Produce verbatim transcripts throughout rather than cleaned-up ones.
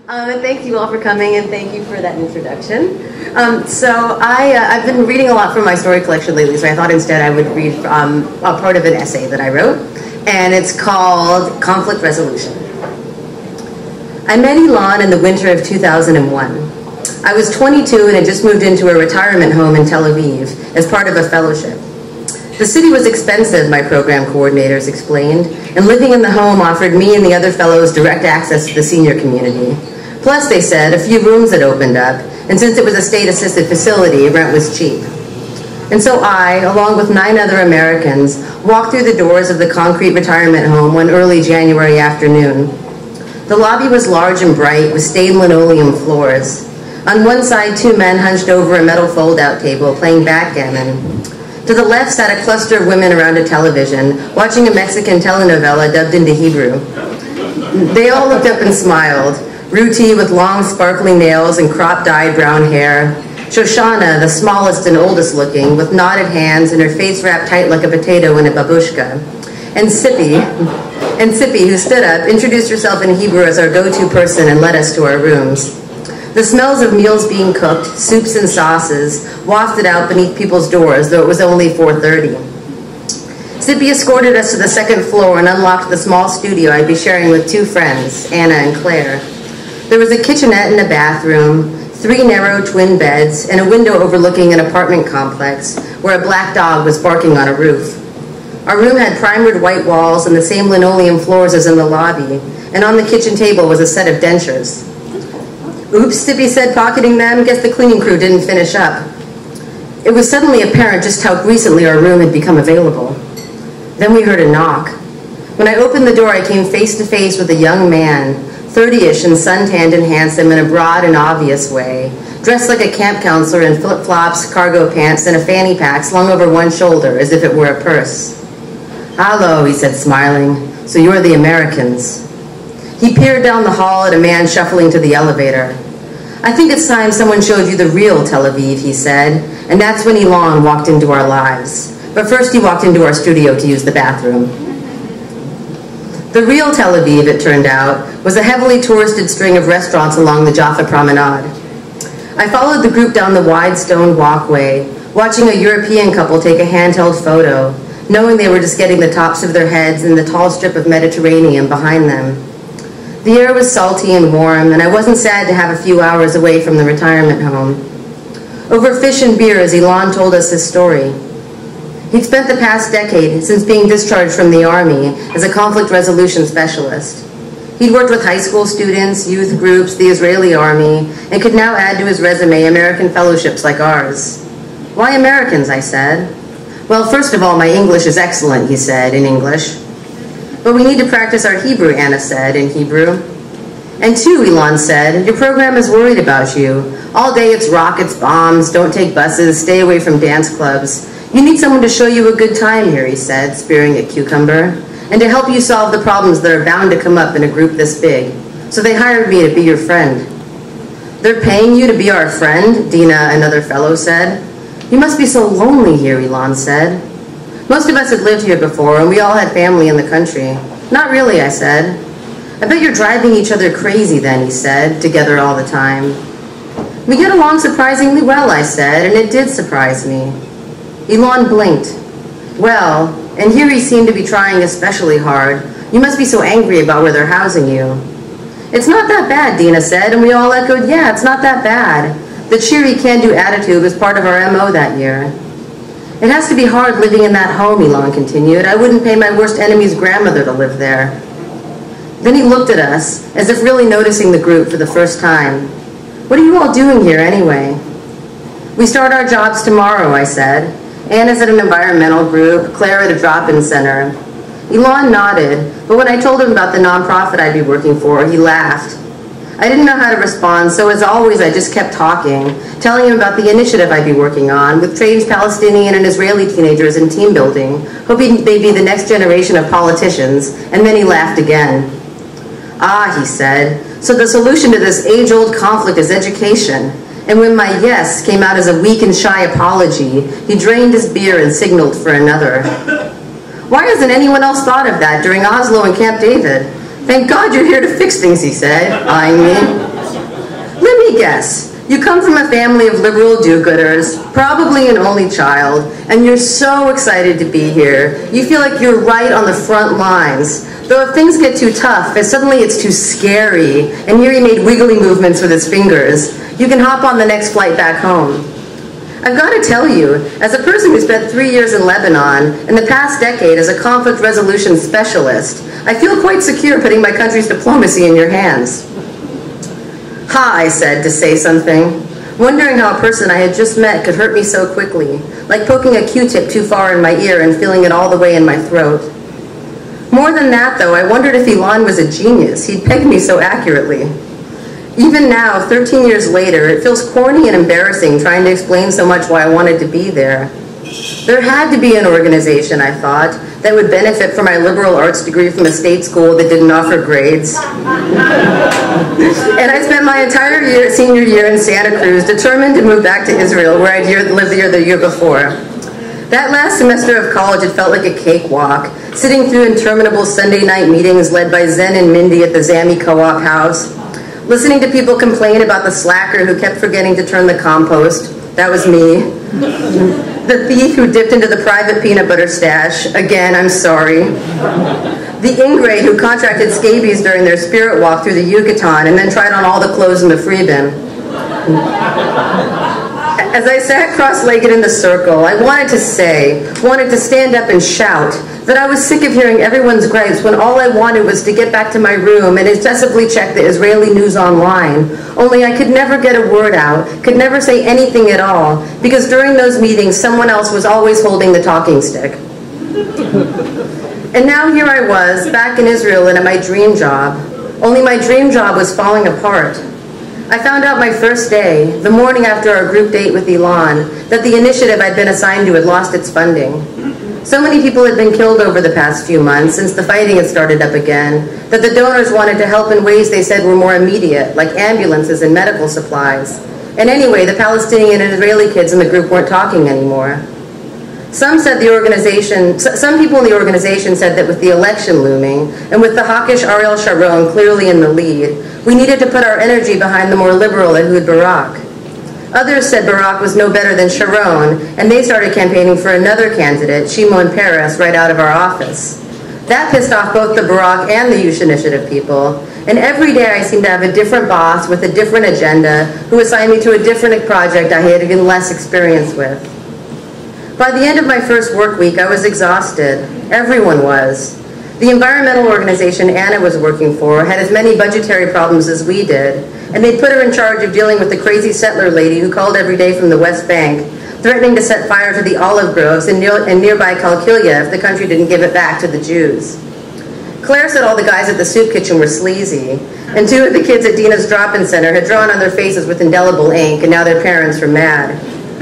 Um, and thank you all for coming, and thank you for that introduction. Um, so I, uh, I've been reading a lot from my story collection lately, so I thought instead I would read um, a part of an essay that I wrote, and it's called Conflict Resolution. I met Ilan in the winter of two thousand one. I was twenty-two and had just moved into a retirement home in Tel Aviv as part of a fellowship. The city was expensive, my program coordinators explained, and living in the home offered me and the other fellows direct access to the senior community. Plus, they said, a few rooms had opened up, and since it was a state-assisted facility, rent was cheap. And so I, along with nine other Americans, walked through the doors of the concrete retirement home one early January afternoon. The lobby was large and bright, with stained linoleum floors. On one side, two men hunched over a metal fold-out table, playing backgammon. To the left sat a cluster of women around a television, watching a Mexican telenovela dubbed into Hebrew. They all looked up and smiled. Ruti, with long, sparkling nails and crop-dyed brown hair. Shoshana, the smallest and oldest looking, with knotted hands and her face wrapped tight like a potato in a babushka. And Sippy, and Sippy, who stood up, introduced herself in Hebrew as our go-to person and led us to our rooms. The smells of meals being cooked, soups and sauces, wafted out beneath people's doors, though it was only four thirty. Sippy escorted us to the second floor and unlocked the small studio I'd be sharing with two friends, Anna and Claire. There was a kitchenette and a bathroom, three narrow twin beds, and a window overlooking an apartment complex where a black dog was barking on a roof. Our room had primered white walls and the same linoleum floors as in the lobby, and on the kitchen table was a set of dentures. Oops, Sippy said, pocketing them. Guess the cleaning crew didn't finish up. It was suddenly apparent just how recently our room had become available. Then we heard a knock. When I opened the door, I came face to face with a young man, thirty-ish and suntanned and handsome in a broad and obvious way, dressed like a camp counselor in flip-flops, cargo pants, and a fanny pack slung over one shoulder as if it were a purse. "Hello," he said, smiling. "So you're the Americans." He peered down the hall at a man shuffling to the elevator. "I think it's time someone showed you the real Tel Aviv," he said, and that's when Ilan walked into our lives. But first he walked into our studio to use the bathroom. The real Tel Aviv, it turned out, was a heavily touristed string of restaurants along the Jaffa Promenade. I followed the group down the wide stone walkway, watching a European couple take a handheld photo, knowing they were just getting the tops of their heads and the tall strip of Mediterranean behind them. The air was salty and warm, and I wasn't sad to have a few hours away from the retirement home. Over fish and beer, as Ilan told us his story. He'd spent the past decade, since being discharged from the Army, as a conflict resolution specialist. He'd worked with high school students, youth groups, the Israeli Army, and could now add to his resume American fellowships like ours. "Why Americans?" I said. "Well, first of all, my English is excellent," he said, in English. "But we need to practice our Hebrew," Anna said, in Hebrew. "And two," Ilan said, "your program is worried about you. All day it's rockets, bombs, don't take buses, stay away from dance clubs. You need someone to show you a good time here," he said, spearing at Cucumber, "and to help you solve the problems that are bound to come up in a group this big. So they hired me to be your friend." "They're paying you to be our friend?" Dina, another fellow, said. "You must be so lonely here," Ilan said. "Most of us had lived here before, and we all had family in the country." "Not really," I said. "I bet you're driving each other crazy then," he said, "together all the time." "We get along surprisingly well," I said, and it did surprise me. Ilan blinked. "Well," and here he seemed to be trying especially hard, "you must be so angry about where they're housing you." "It's not that bad," Dina said, and we all echoed, "Yeah, it's not that bad." The cheery can-do attitude was part of our M O that year. "It has to be hard living in that home," Ilan continued. "I wouldn't pay my worst enemy's grandmother to live there." Then he looked at us, as if really noticing the group for the first time. "What are you all doing here anyway?" "We start our jobs tomorrow," I said. Anna's at an environmental group, Claire at a drop-in center. Ilan nodded, but when I told him about the nonprofit I'd be working for, he laughed. I didn't know how to respond, so as always, I just kept talking, telling him about the initiative I'd be working on with trained Palestinian and Israeli teenagers in team building, hoping they'd be the next generation of politicians, and then he laughed again. "Ah," he said, "so the solution to this age-old conflict is education." And when my yes came out as a weak and shy apology, he drained his beer and signaled for another. "Why hasn't anyone else thought of that during Oslo and Camp David? Thank God you're here to fix things," he said, eyeing me. me guess. You come from a family of liberal do-gooders, probably an only child, and you're so excited to be here. You feel like you're right on the front lines. Though if things get too tough, and suddenly it's too scary, and here he made wiggly movements with his fingers, you can hop on the next flight back home. I've got to tell you, as a person who spent three years in Lebanon, and the past decade as a conflict resolution specialist, I feel quite secure putting my country's diplomacy in your hands. Ha, I said to say something, wondering how a person I had just met could hurt me so quickly, like poking a Q-tip too far in my ear and feeling it all the way in my throat. More than that, though, I wondered if Ilan was a genius. He'd pegged me so accurately. Even now, thirteen years later, it feels corny and embarrassing trying to explain so much why I wanted to be there. There had to be an organization, I thought, that would benefit from my liberal arts degree from a state school that didn't offer grades. And I spent my entire year, senior year in Santa Cruz determined to move back to Israel, where I'd lived the year, the year before. That last semester of college, it felt like a cakewalk, sitting through interminable Sunday night meetings led by Zen and Mindy at the Zami Co-op house, listening to people complain about the slacker who kept forgetting to turn the compost. That was me. The thief who dipped into the private peanut butter stash. Again, I'm sorry. The ingrate who contracted scabies during their spirit walk through the Yucatan and then tried on all the clothes in the free bin. As I sat cross-legged in the circle, I wanted to say, wanted to stand up and shout, that I was sick of hearing everyone's gripes when all I wanted was to get back to my room and incessantly check the Israeli news online. Only I could never get a word out, could never say anything at all, because during those meetings, someone else was always holding the talking stick. And now here I was, back in Israel and at my dream job. Only my dream job was falling apart. I found out my first day, the morning after our group date with Ilan, that the initiative I'd been assigned to had lost its funding. So many people had been killed over the past few months since the fighting had started up again, that the donors wanted to help in ways they said were more immediate, like ambulances and medical supplies. And anyway, the Palestinian and Israeli kids in the group weren't talking anymore. Some said the organization, some people in the organization said that with the election looming, and with the hawkish Ariel Sharon clearly in the lead, we needed to put our energy behind the more liberal Ehud Barak. Others said Barak was no better than Sharon, and they started campaigning for another candidate, Shimon Peres, right out of our office. That pissed off both the Barak and the Youth Initiative people, and every day I seemed to have a different boss with a different agenda who assigned me to a different project I had even less experience with. By the end of my first work week, I was exhausted. Everyone was. The environmental organization Anna was working for had as many budgetary problems as we did, and they'd put her in charge of dealing with the crazy settler lady who called every day from the West Bank, threatening to set fire to the olive groves in, near, in nearby Kalkilia if the country didn't give it back to the Jews. Claire said all the guys at the soup kitchen were sleazy, and two of the kids at Dina's drop-in center had drawn on their faces with indelible ink, and now their parents were mad.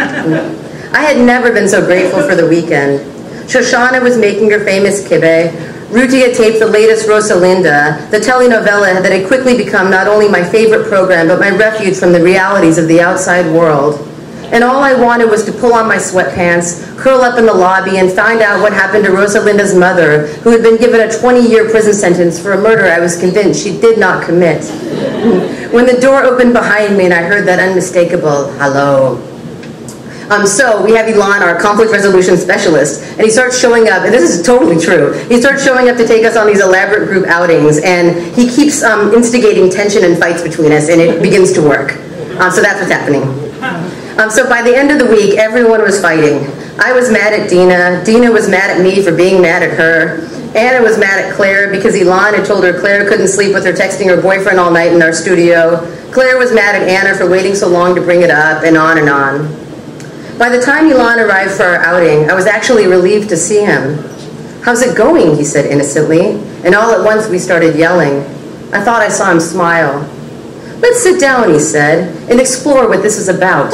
I had never been so grateful for the weekend. Shoshana was making her famous kibbeh. Ruti had taped the latest Rosalinda, the telenovela that had quickly become not only my favorite program, but my refuge from the realities of the outside world. And all I wanted was to pull on my sweatpants, curl up in the lobby, and find out what happened to Rosalinda's mother, who had been given a twenty-year prison sentence for a murder I was convinced she did not commit. When the door opened behind me and I heard that unmistakable hello. Um, so we have Ilan, our conflict resolution specialist, and he starts showing up, and this is totally true. He starts showing up to take us on these elaborate group outings, and he keeps um, instigating tension and fights between us, and it begins to work. Um, so that's what's happening. Um, so by the end of the week, everyone was fighting. I was mad at Dina. Dina was mad at me for being mad at her. Anna was mad at Claire because Ilan had told her Claire couldn't sleep with her texting her boyfriend all night in our studio. Claire was mad at Anna for waiting so long to bring it up, and on and on. By the time Ilan arrived for our outing, I was actually relieved to see him. "How's it going?" he said innocently, and all at once we started yelling. I thought I saw him smile. "Let's sit down," he said, "and explore what this is about."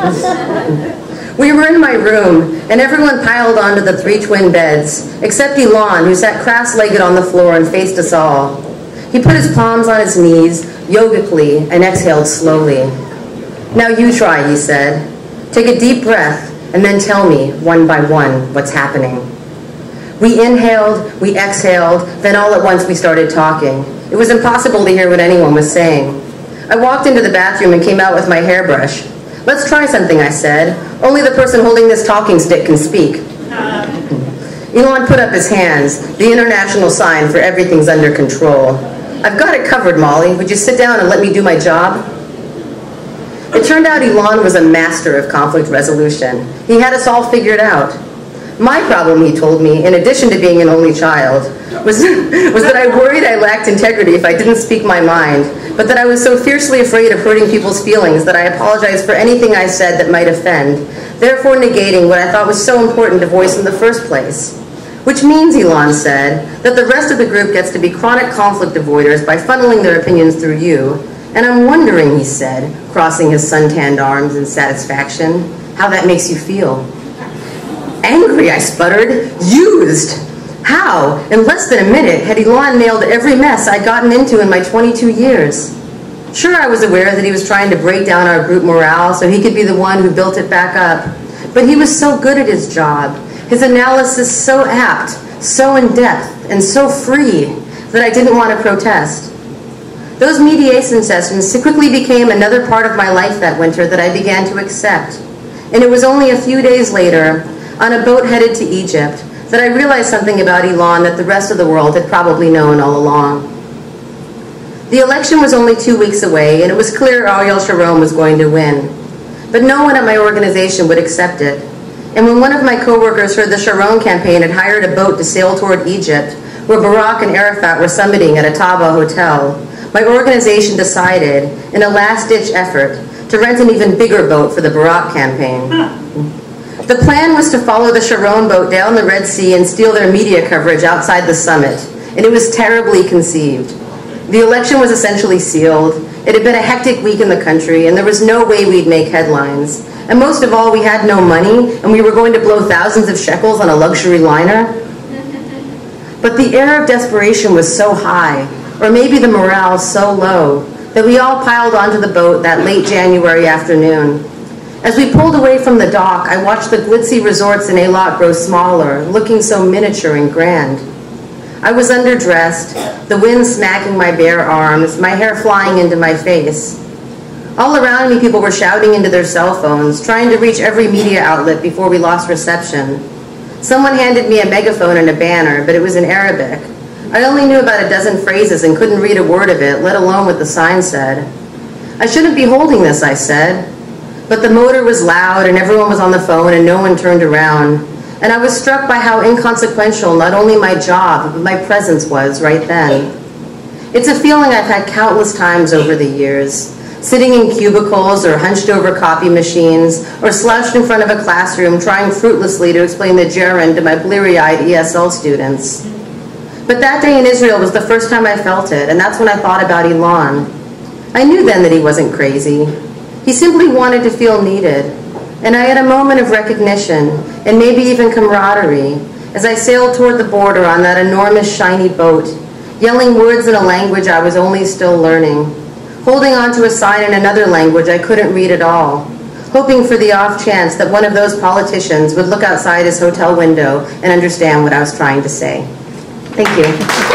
We were in my room, and everyone piled onto the three twin beds, except Ilan, who sat cross-legged on the floor and faced us all. He put his palms on his knees, yogically, and exhaled slowly. "Now you try," he said. "Take a deep breath, and then tell me, one by one, what's happening." We inhaled, we exhaled, then all at once we started talking. It was impossible to hear what anyone was saying. I walked into the bathroom and came out with my hairbrush. "Let's try something," I said. "Only the person holding this talking stick can speak." Elon put up his hands, the international sign for everything's under control. "I've got it covered, Molly. Would you sit down and let me do my job?" It turned out Elon was a master of conflict resolution. He had us all figured out. My problem, he told me, in addition to being an only child, was, was that I worried I lacked integrity if I didn't speak my mind, but that I was so fiercely afraid of hurting people's feelings that I apologized for anything I said that might offend, therefore negating what I thought was so important to voice in the first place. Which means, Elon said, that the rest of the group gets to be chronic conflict avoiders by funneling their opinions through you. And I'm wondering, he said, crossing his suntanned arms in satisfaction, how that makes you feel. Angry, I sputtered. Used. How? In less than a minute, had Elon nailed every mess I'd gotten into in my twenty-two years. Sure, I was aware that he was trying to break down our group morale so he could be the one who built it back up. But he was so good at his job, his analysis so apt, so in-depth, and so free, that I didn't want to protest. Those mediation sessions quickly became another part of my life that winter that I began to accept. And it was only a few days later, on a boat headed to Egypt, that I realized something about Elon that the rest of the world had probably known all along. The election was only two weeks away, and it was clear Ariel Sharon was going to win. But no one at my organization would accept it. And when one of my coworkers heard the Sharon campaign had hired a boat to sail toward Egypt, where Barak and Arafat were summiting at a Taba hotel, my organization decided, in a last-ditch effort, to rent an even bigger boat for the Barak campaign. The plan was to follow the Sharon boat down the Red Sea and steal their media coverage outside the summit, and it was terribly conceived. The election was essentially sealed. It had been a hectic week in the country, and there was no way we'd make headlines. And most of all, we had no money, and we were going to blow thousands of shekels on a luxury liner. But the air of desperation was so high, or maybe the morale so low, that we all piled onto the boat that late January afternoon. As we pulled away from the dock, I watched the glitzy resorts in Eilat grow smaller, looking so miniature and grand. I was underdressed, the wind smacking my bare arms, my hair flying into my face. All around me, people were shouting into their cell phones, trying to reach every media outlet before we lost reception. Someone handed me a megaphone and a banner, but it was in Arabic. I only knew about a dozen phrases and couldn't read a word of it, let alone what the sign said. "I shouldn't be holding this," I said. But the motor was loud and everyone was on the phone and no one turned around. And I was struck by how inconsequential not only my job, but my presence was right then. It's a feeling I've had countless times over the years, sitting in cubicles or hunched over copy machines or slouched in front of a classroom trying fruitlessly to explain the gerund to my bleary-eyed E S L students. But that day in Israel was the first time I felt it, and that's when I thought about Elon. I knew then that he wasn't crazy. He simply wanted to feel needed. And I had a moment of recognition, and maybe even camaraderie, as I sailed toward the border on that enormous shiny boat, yelling words in a language I was only still learning, holding onto a sign in another language I couldn't read at all, hoping for the off chance that one of those politicians would look outside his hotel window and understand what I was trying to say. Thank you.